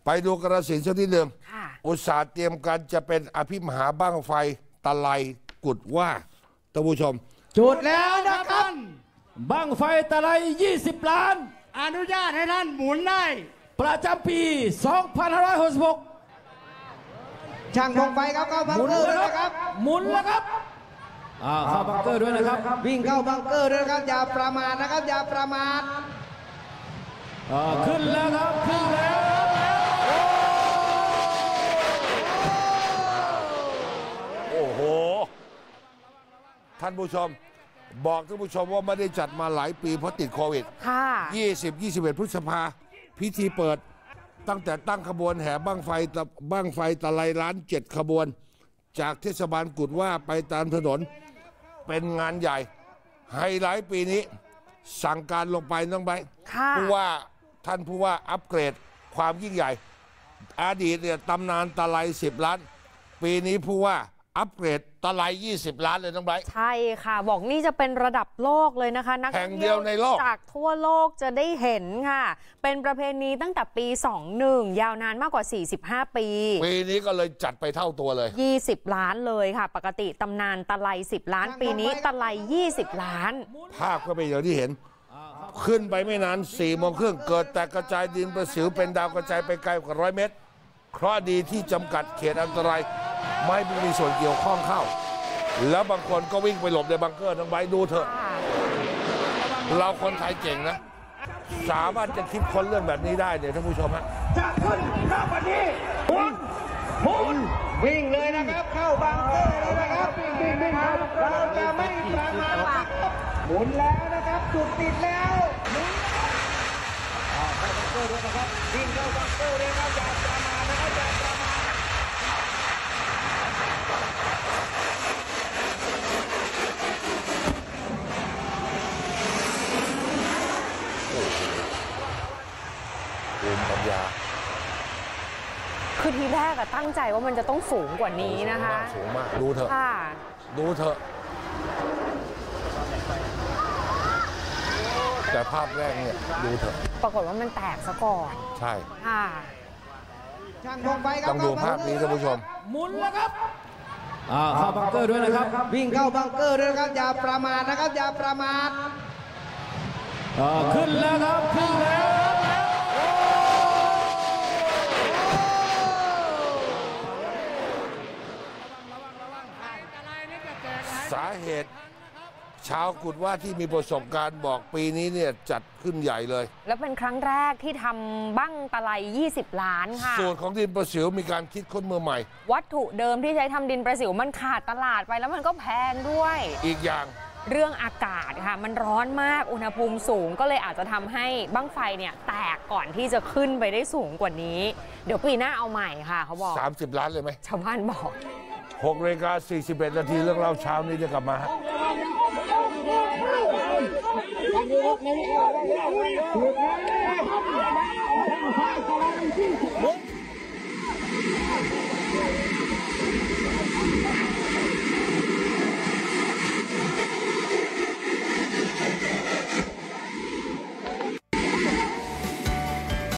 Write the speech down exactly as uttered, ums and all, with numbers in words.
ไปดูกระสินธุ์สักนิดหนึ่งอุตสาห์เตรียมกันจะเป็นอภิมหาบั้งไฟตะไลกุดว่าท่านผู้ชมจุดแล้วนะครับบั้งไฟตะไลยี่สิบล้านอนุญาตให้ท่านหมุนได้ประจำปีสองพันห้าร้อยหกสิบหกช่างพงไฟครับเข้าบังเกอร์ด้วยนะครับหมุนแล้วครับเข้าบังเกอร์ด้วยนะครับวิ่งเข้าบังเกอร์ด้วยนะครับอย่าประมาทนะครับอย่าประมาทขึ้นแล้วครับขึ้นแล้วโอ้โหท่านผู้ชมบอกท่านผู้ชมว่าไม่ได้จัดมาหลายปีเพราะติดโควิดค่ะยี่สิบ ยี่สิบเอ็ดพฤษภาพิธีเปิดตั้งแต่ตั้งขบวนแห่บั้งไฟบั้งไฟตะไลล้านเจ็ดขบวนจากเทศบาลกุดว่าไปตามถนนเป็นงานใหญ่ไฮไลท์ปีนี้สั่งการลงไปน้องใบผู้ว่าท่านผู้ว่าอัปเกรดความยิ่งใหญ่อดีตเนี่ยตำนานตะไลสิบล้านปีนี้ผู้ว่าอัปเกรดตะไลยี่สิบล้านเลยน้องไบร์ทใช่ค่ะบอกนี่จะเป็นระดับโลกเลยนะคะนักท่องเที่ยวจากทั่วโลกจะได้เห็นค่ะเป็นประเพณีตั้งแต่ปีสองหนึ่งยาวนานมากกว่าสี่สิบห้าปีปีนี้ก็เลยจัดไปเท่าตัวเลยยี่สิบล้านเลยค่ะปกติตำนานตะไลสิบล้านปีนี้ตะไลยี่สิบล้านภาพก็เป็นอย่างที่เห็นขึ้นไปไม่นานสี่โมงครึ่งเกิดแต่กระจายดินประสิวเป็นดาวกระจายไปไกลกว่าร้อยเมตรเคราะห์ดีที่จำกัดเขตอันตรายไม่มีส่วนเกี่ยวข้องเข้าแล้วบางคนก็วิ่งไปหลบในบังเกอร์ทั้งใบดูเถอะเราคนไทยเก่งนะสามารถจะคิดค้นเรื่องแบบนี้ได้เนี่ยท่านผู้ชมฮะจะขึ้นข้าววันนี้หมุนหมุนวิ่งเลยนะครับเข้าบังเกอร์เลยนะครับวิ่งวิ่งวิ่งเราจะไม่ประมาทหมุนแล้วนะครับจุดติดแล้วหมุนเข้าบังเกอร์ด้วยนะครับวิ่งเข้าบังเกอร์เลยนะอย่าประมาทนะครับอย่าประมาทภูมิปัญญาคือทีแรกอะตั้งใจว่ามันจะต้องสูงกว่านี้นะคะสูงมากดูเถอะดูเถอะแต่ภาพแรกเนี่ยดูเถอะปรากฏว่ามันแตกซะก่อนใช่ค่ะต้องดูภาพนี้ท่านผู้ชมหมุนแล้วครับเข้าบังเกอร์ด้วยนะครับวิ่งเข้าบังเกอร์ด้วยนะครับอย่าประมาทนะครับอย่าประมาทขึ้นแล้วครับขึ้นแล้วสาเหตุชาวกุดว่าที่มีประสบการณ์บอกปีนี้เนี่ยจัดขึ้นใหญ่เลยแล้วเป็นครั้งแรกที่ทำบั้งตะไลยี่สิบล้านค่ะสูตรของดินประสิวมีการคิดค้นมือใหม่วัตถุเดิมที่ใช้ทำดินประสิวมันขาดตลาดไปแล้วมันก็แพงด้วยอีกอย่างเรื่องอากาศค่ะมันร้อนมากอุณหภูมิสูงก็เลยอาจจะทำให้บั้งไฟเนี่ยแตกก่อนที่จะขึ้นไปได้สูงกว่านี้เดี๋ยวปีหน้าเอาใหม่ค่ะเขาบอกสามสิบล้านเลยไหมชาวบ้านบอกหกนาฬิกาสี่สิบเอ็ดนาทีเรื่องเล่าเช้านี้จะกลับมาฮะเ